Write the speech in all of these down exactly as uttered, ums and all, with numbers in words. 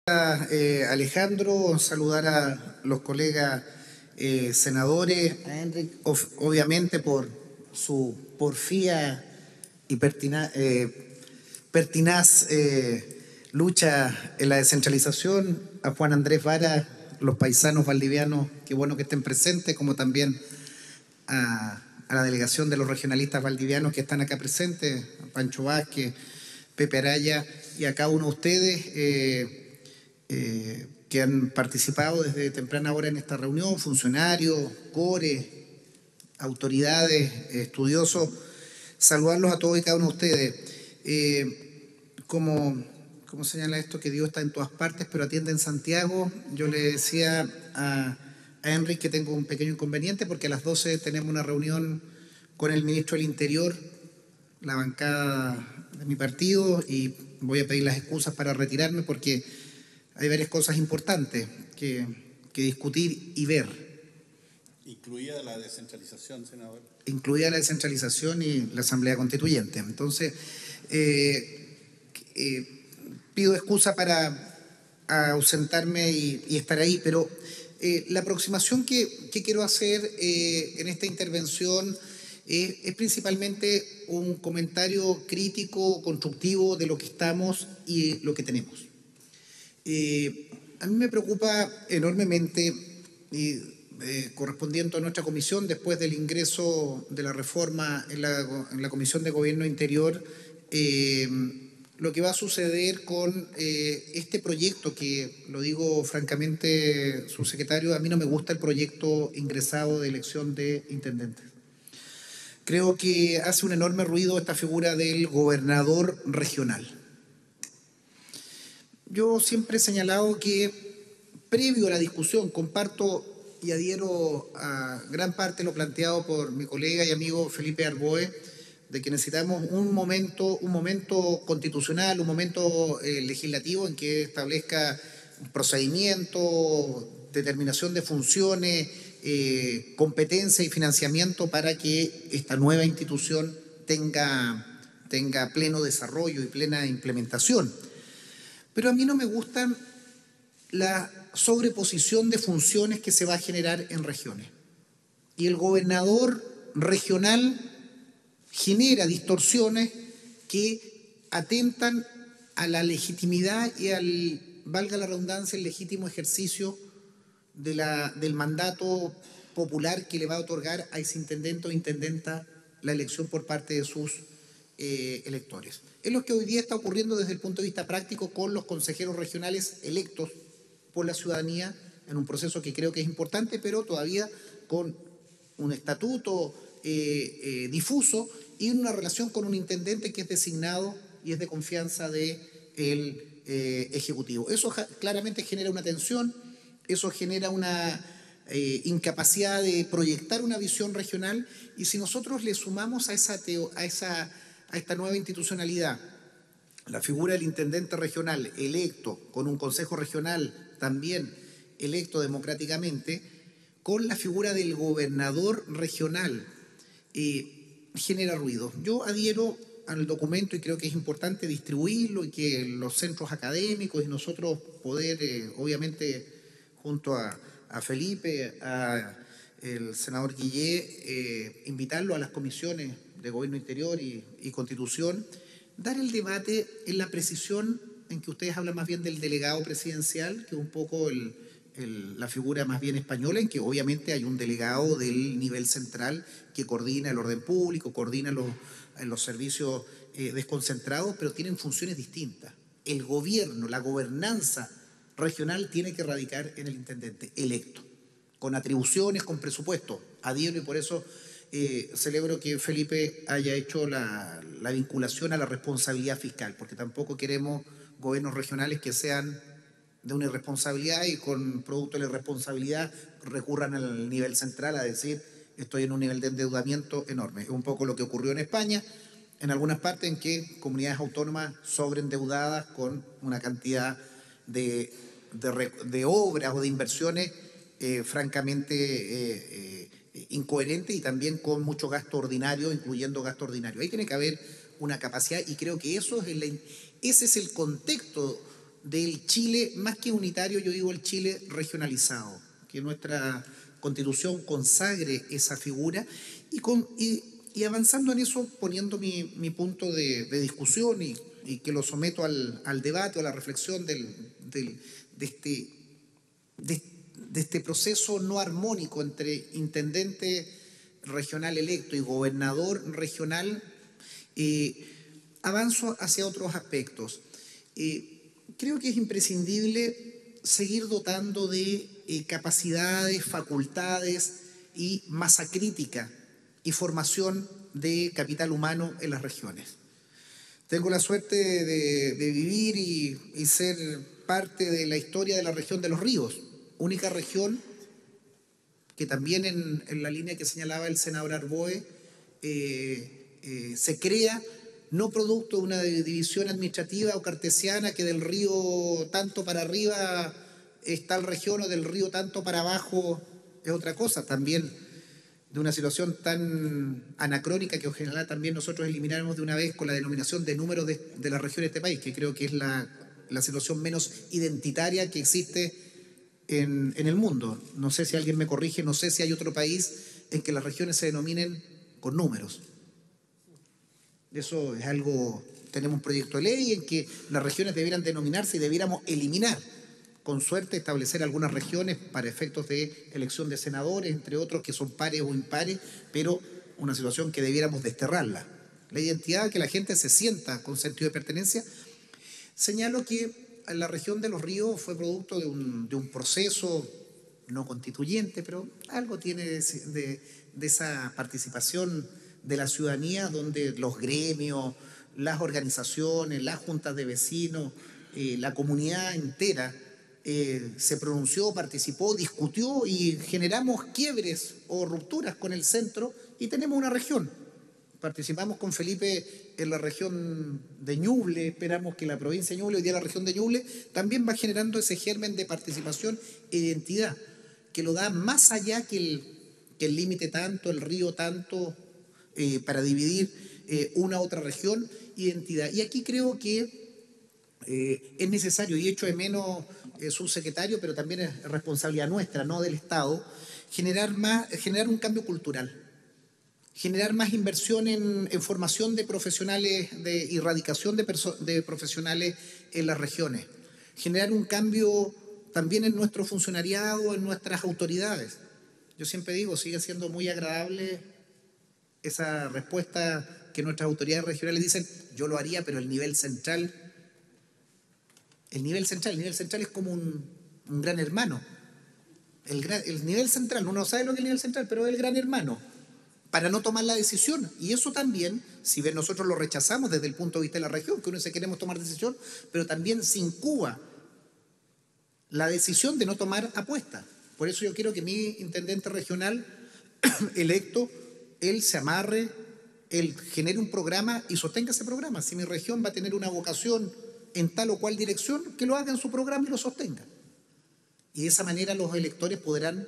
Eh, Alejandro, saludar a los colegas eh, senadores, a Enrique, of- obviamente por su porfía y pertina- eh, pertinaz eh, lucha en la descentralización, a Juan Andrés Vara, los paisanos valdivianos, qué bueno que estén presentes, como también a, a la delegación de los regionalistas valdivianos que están acá presentes, a Pancho Vázquez, Pepe Araya y a cada uno de ustedes. Eh, eh, que han participado desde temprana hora en esta reunión, funcionarios, core, autoridades, eh, estudiosos, saludarlos a todos y cada uno de ustedes. Eh, como, como señala esto, que Dios está en todas partes, pero atiende en Santiago, yo le decía a, a Enrique que tengo un pequeño inconveniente porque a las doce tenemos una reunión con el ministro del Interior, la bancada de mi partido, y voy a pedir las excusas para retirarme porque hay varias cosas importantes que, que discutir y ver. Incluida la descentralización, senador. Incluida la descentralización y la Asamblea Constituyente. Entonces, eh, eh, pido excusa para ausentarme y, y estar ahí, pero eh, la aproximación que, que quiero hacer eh, en esta intervención eh, es principalmente un comentario crítico, constructivo de lo que estamos y lo que tenemos. Eh, a mí me preocupa enormemente, y, eh, correspondiente a nuestra comisión, después del ingreso de la reforma en la, en la Comisión de Gobierno Interior, eh, lo que va a suceder con eh, este proyecto, que lo digo francamente, subsecretario, a mí no me gusta el proyecto ingresado de elección de intendentes. Creo que hace un enorme ruido esta figura del gobernador regional. Yo siempre he señalado que, previo a la discusión, comparto y adhiero a gran parte de lo planteado por mi colega y amigo Felipe Arboe, de que necesitamos un momento, un momento constitucional, un momento eh, legislativo en que establezca un procedimiento, determinación de funciones, eh, competencia y financiamiento para que esta nueva institución tenga, tenga pleno desarrollo y plena implementación. Pero a mí no me gusta la sobreposición de funciones que se va a generar en regiones. Y el gobernador regional genera distorsiones que atentan a la legitimidad y al, valga la redundancia, el legítimo ejercicio de la, del mandato popular que le va a otorgar a ese intendente o intendenta la elección por parte de sus eh, electores. Es lo que hoy día está ocurriendo desde el punto de vista práctico con los consejeros regionales electos por la ciudadanía en un proceso que creo que es importante, pero todavía con un estatuto eh, eh, difuso y una relación con un intendente que es designado y es de confianza del de eh, Ejecutivo. Eso claramente genera una tensión, eso genera una eh, incapacidad de proyectar una visión regional, y si nosotros le sumamos a, esa teo, a, esa, a esta nueva institucionalidad la figura del intendente regional electo, con un consejo regional también electo democráticamente, con la figura del gobernador regional, eh, genera ruido. Yo adhiero al documento y creo que es importante distribuirlo y que los centros académicos y nosotros poder, eh, obviamente, junto a, a Felipe, a el senador Guillé, eh, invitarlo a las comisiones de Gobierno Interior y, y Constitución, dar el debate en la precisión en que ustedes hablan más bien del delegado presidencial, que es un poco el, el, la figura más bien española, en que obviamente hay un delegado del nivel central que coordina el orden público, coordina los, los servicios eh, desconcentrados, pero tienen funciones distintas. El gobierno, la gobernanza regional tiene que radicar en el intendente electo, con atribuciones, con presupuesto. Adhiero y por eso eh, celebro que Felipe haya hecho la, la vinculación a la responsabilidad fiscal, porque tampoco queremos gobiernos regionales que sean de una irresponsabilidad y con producto de la irresponsabilidad recurran al nivel central a decir estoy en un nivel de endeudamiento enorme. Es un poco lo que ocurrió en España, en algunas partes en que comunidades autónomas sobreendeudadas con una cantidad de, de, de obras o de inversiones eh, francamente eh, eh, incoherentes y también con mucho gasto ordinario, incluyendo gasto ordinario. Ahí tiene que haber una capacidad y creo que eso es el, ese es el contexto del Chile, más que unitario, yo digo el Chile regionalizado, que nuestra Constitución consagre esa figura y, con, y, y avanzando en eso, poniendo mi, mi punto de, de discusión y, y que lo someto al, al debate o a la reflexión del, del, de, este, de, de este proceso no armónico entre intendente regional electo y gobernador regional, eh, avanzo hacia otros aspectos. Eh, creo que es imprescindible seguir dotando de eh, capacidades, facultades y masa crítica y formación de capital humano en las regiones. Tengo la suerte de, de vivir y, y ser parte de la historia de la región de los ríos, única región que también en, en la línea que señalaba el senador Arboe, eh, eh, se crea no producto de una división administrativa o cartesiana que del río tanto para arriba es tal región o del río tanto para abajo es otra cosa, también de una situación tan anacrónica que ojalá también nosotros elimináramos de una vez con la denominación de números de, de la región de este país, que creo que es la, la situación menos identitaria que existe en, en el mundo. No sé si alguien me corrige, no sé si hay otro país en que las regiones se denominen con números. Eso es algo, tenemos un proyecto de ley en que las regiones debieran denominarse y debiéramos eliminar, con suerte establecer algunas regiones para efectos de elección de senadores, entre otros que son pares o impares, pero una situación que debiéramos desterrarla. La identidad, que la gente se sienta con sentido de pertenencia. Señalo que la región de los ríos fue producto de un, de un proceso no constituyente, pero algo tiene de, de, de esa participación de la ciudadanía, donde los gremios, las organizaciones, las juntas de vecinos, eh, la comunidad entera eh, se pronunció, participó, discutió y generamos quiebres o rupturas con el centro y tenemos una región. Participamos con Felipe en la región de Ñuble, esperamos que la provincia de Ñuble, hoy día la región de Ñuble, también va generando ese germen de participación e identidad, que lo da más allá que el que el límite tanto, el río tanto, eh, para dividir eh, una u otra región, identidad. Y aquí creo que eh, es necesario, y echo de menos eh, subsecretario, pero también es responsabilidad nuestra, no del Estado, generar, más, generar un cambio cultural. Generar más inversión en, en formación de profesionales, de erradicación de, de profesionales en las regiones. Generar un cambio también en nuestro funcionariado, en nuestras autoridades. Yo siempre digo, sigue siendo muy agradable esa respuesta que nuestras autoridades regionales dicen, yo lo haría, pero el nivel central, el nivel central, el nivel central es como un, un gran hermano. El, gran, el nivel central, uno no sabe lo que es el nivel central, pero es el gran hermano, para no tomar la decisión. Y eso también, si bien nosotros lo rechazamos desde el punto de vista de la región, que uno dice queremos tomar decisión, pero también se incuba la decisión de no tomar apuesta. Por eso yo quiero que mi intendente regional electo, él se amarre, él genere un programa y sostenga ese programa. Si mi región va a tener una vocación en tal o cual dirección, que lo haga en su programa y lo sostenga. Y de esa manera los electores podrán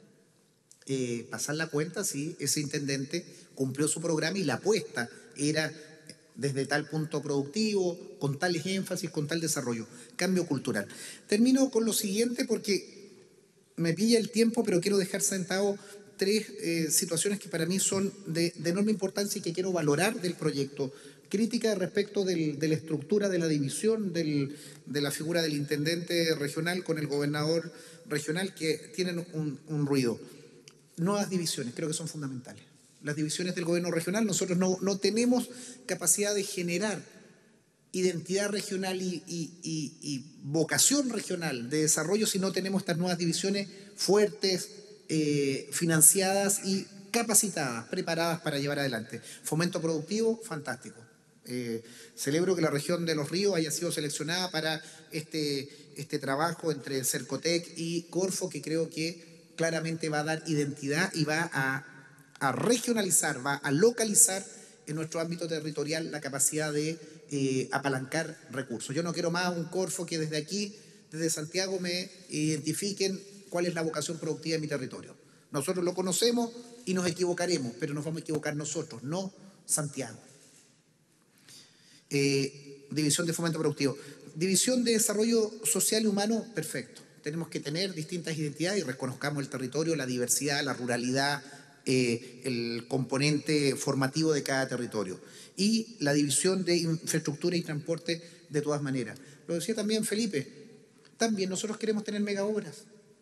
Eh, pasar la cuenta si ese intendente cumplió su programa y la apuesta era desde tal punto productivo, con tales énfasis, con tal desarrollo. Cambio cultural. Termino con lo siguiente porque me pilla el tiempo, pero quiero dejar sentado tres eh, situaciones que para mí son de, de enorme importancia y que quiero valorar del proyecto. Crítica respecto del, de la estructura de la división del, de la figura del intendente regional con el gobernador regional, que tienen un, un ruido. Nuevas divisiones, creo que son fundamentales. Las divisiones del gobierno regional, nosotros no, no tenemos capacidad de generar identidad regional y, y, y, y vocación regional de desarrollo si no tenemos estas nuevas divisiones fuertes, eh, financiadas y capacitadas, preparadas para llevar adelante. Fomento productivo, fantástico. Eh, celebro que la región de Los Ríos haya sido seleccionada para este, este trabajo entre Cercotec y Corfo, que creo que claramente va a dar identidad y va a, a regionalizar, va a localizar en nuestro ámbito territorial la capacidad de eh, apalancar recursos. Yo no quiero más un Corfo que desde aquí, desde Santiago, me identifiquen cuál es la vocación productiva de mi territorio. Nosotros lo conocemos y nos equivocaremos, pero nos vamos a equivocar nosotros, no Santiago. Eh, división de fomento productivo. División de desarrollo social y humano, perfecto. Tenemos que tener distintas identidades y reconozcamos el territorio, la diversidad, la ruralidad, eh, el componente formativo de cada territorio. Y la división de infraestructura y transporte de todas maneras. Lo decía también Felipe, también nosotros queremos tener megaobras.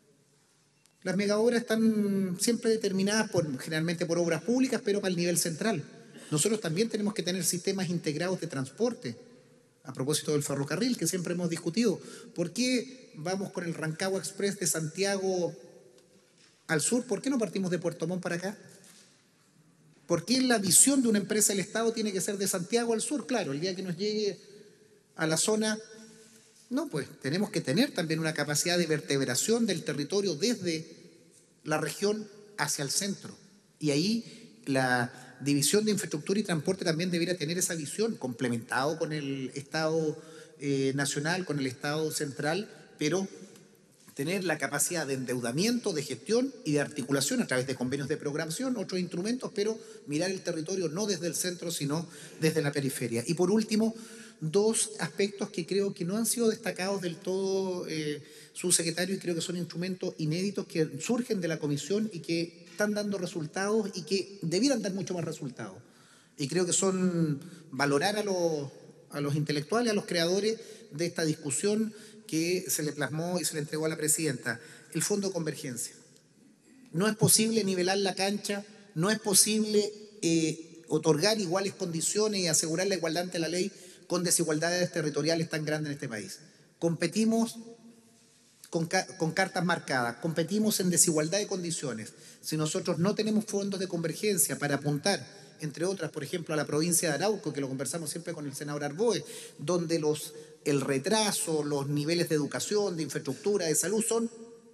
Las megaobras están siempre determinadas por, generalmente por obras públicas, pero para el nivel central. Nosotros también tenemos que tener sistemas integrados de transporte. A propósito del ferrocarril que siempre hemos discutido, ¿por qué vamos con el Rancagua Express de Santiago al sur? ¿Por qué no partimos de Puerto Montt para acá? ¿Por qué la visión de una empresa del Estado tiene que ser de Santiago al sur? Claro, el día que nos llegue a la zona, no, pues tenemos que tener también una capacidad de vertebración del territorio desde la región hacia el centro. Y ahí la división de infraestructura y transporte también debería tener esa visión, complementado con el Estado eh, nacional, con el Estado central, pero tener la capacidad de endeudamiento, de gestión y de articulación a través de convenios de programación, otros instrumentos, pero mirar el territorio no desde el centro, sino desde la periferia. Y por último, dos aspectos que creo que no han sido destacados del todo, eh, subsecretario, y creo que son instrumentos inéditos que surgen de la comisión y que están dando resultados y que debieran dar mucho más resultados. Y creo que son valorar a los, a los intelectuales, a los creadores de esta discusión que se le plasmó y se le entregó a la presidenta, el Fondo de Convergencia. No es posible nivelar la cancha, no es posible eh, otorgar iguales condiciones y asegurar la igualdad ante la ley con desigualdades territoriales tan grandes en este país. Competimos con, con cartas marcadas, competimos en desigualdad de condiciones. Si nosotros no tenemos fondos de convergencia para apuntar, entre otras, por ejemplo, a la provincia de Arauco, que lo conversamos siempre con el senador Arboe, donde los, el retraso, los niveles de educación, de infraestructura, de salud son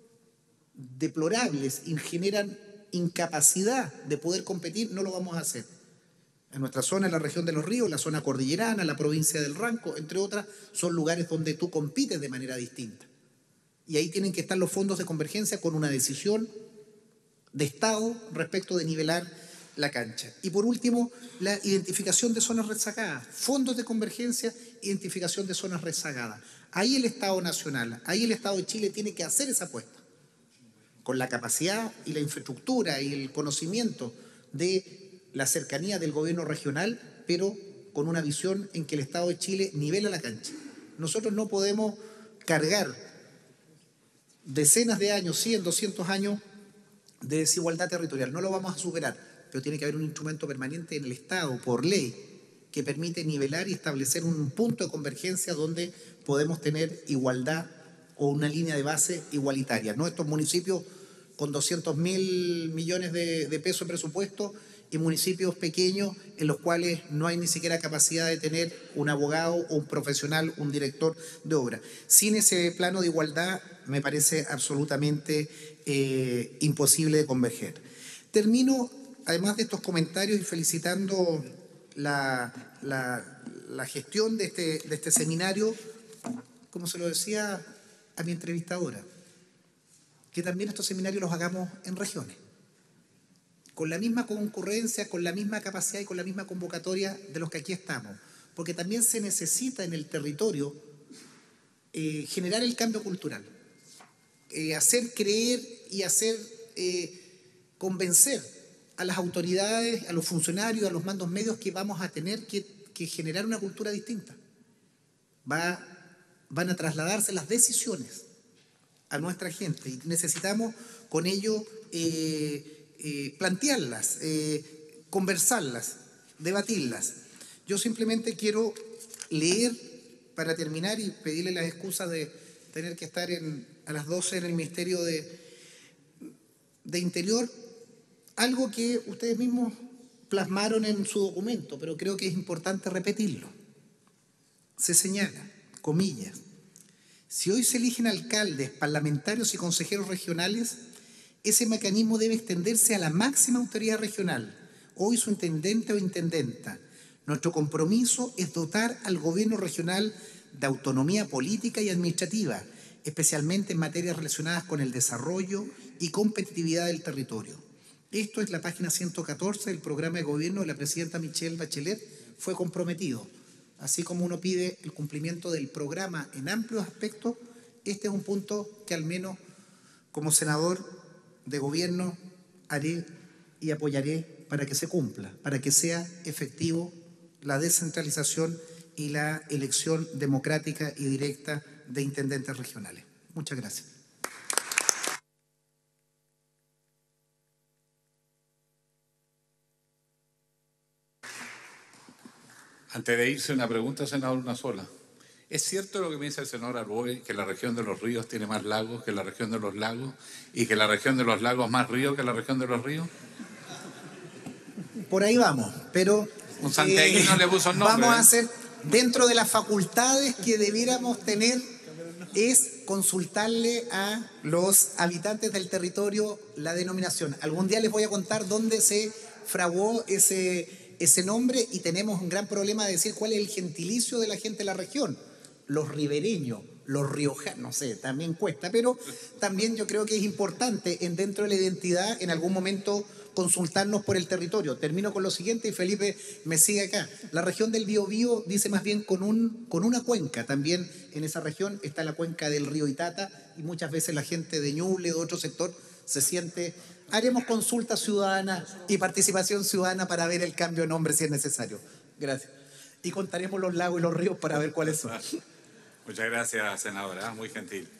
deplorables y generan incapacidad de poder competir, no lo vamos a hacer. En nuestra zona, en la región de los ríos, la zona cordillerana, la provincia del Ranco, entre otras, son lugares donde tú compites de manera distinta. Y ahí tienen que estar los fondos de convergencia con una decisión de Estado respecto de nivelar la cancha. Y por último, la identificación de zonas rezagadas. Fondos de convergencia, identificación de zonas rezagadas. Ahí el Estado Nacional, ahí el Estado de Chile tiene que hacer esa apuesta. Con la capacidad y la infraestructura y el conocimiento de la cercanía del gobierno regional, pero con una visión en que el Estado de Chile nivela la cancha. Nosotros no podemos cargar decenas de años, cien, doscientos años de desigualdad territorial. No lo vamos a superar, pero tiene que haber un instrumento permanente en el Estado, por ley, que permite nivelar y establecer un punto de convergencia donde podemos tener igualdad o una línea de base igualitaria. ¿No? Estos municipios con doscientos mil millones de, de pesos de presupuesto y municipios pequeños en los cuales no hay ni siquiera capacidad de tener un abogado o un profesional, un director de obra. Sin ese plano de igualdad me parece absolutamente eh, imposible de converger. Termino, además de estos comentarios, y felicitando la, la, la gestión de este, de este seminario, como se lo decía a mi entrevistadora, que también estos seminarios los hagamos en regiones, con la misma concurrencia, con la misma capacidad y con la misma convocatoria de los que aquí estamos, porque también se necesita en el territorio eh, generar el cambio cultural, eh, hacer creer y hacer eh, convencer a las autoridades, a los funcionarios, a los mandos medios que vamos a tener que, que generar una cultura distinta. Va, van a trasladarse las decisiones a nuestra gente y necesitamos con ello eh, eh, plantearlas, eh, conversarlas, debatirlas. Yo simplemente quiero leer para terminar y pedirle las excusas de tener que estar en, a las doce en el Ministerio de, de Interior, algo que ustedes mismos plasmaron en su documento, pero creo que es importante repetirlo. Se señala, comillas, si hoy se eligen alcaldes, parlamentarios y consejeros regionales, ese mecanismo debe extenderse a la máxima autoridad regional, hoy su intendente o intendenta. Nuestro compromiso es dotar al gobierno regional de autonomía política y administrativa, especialmente en materias relacionadas con el desarrollo y competitividad del territorio. Esto es la página ciento catorce del programa de gobierno de la presidenta Michelle Bachelet, fue comprometido. así como uno pide el cumplimiento del programa en amplios aspectos, este es un punto que al menos como senador de gobierno haré y apoyaré para que se cumpla, para que sea efectivo la descentralización y la elección democrática y directa de intendentes regionales. Muchas gracias. Antes de irse, una pregunta, senador, una sola. ¿Es cierto lo que me dice el senador Arboe, que la región de los ríos tiene más lagos que la región de los lagos y que la región de los lagos más ríos que la región de los ríos? Por ahí vamos, pero un santiaguino eh, le puso el nombre. Vamos ¿eh? a hacer, dentro de las facultades que debiéramos tener, es consultarle a los habitantes del territorio la denominación. Algún día les voy a contar dónde se fraguó ese, ese nombre y tenemos un gran problema de decir cuál es el gentilicio de la gente de la región. Los ribereños, los riojanos, no sé, también cuesta, pero también yo creo que es importante en, dentro de la identidad en algún momento consultarnos por el territorio. Termino con lo siguiente y Felipe me sigue acá. La región del Biobío dice más bien con, un, con una cuenca. También en esa región está la cuenca del río Itata y muchas veces la gente de Ñuble, de otro sector, se siente... Haremos consulta ciudadana y participación ciudadana para ver el cambio de nombre si es necesario. Gracias. Y contaremos los lagos y los ríos para ver cuáles son. Muchas gracias, senadora. Muy gentil.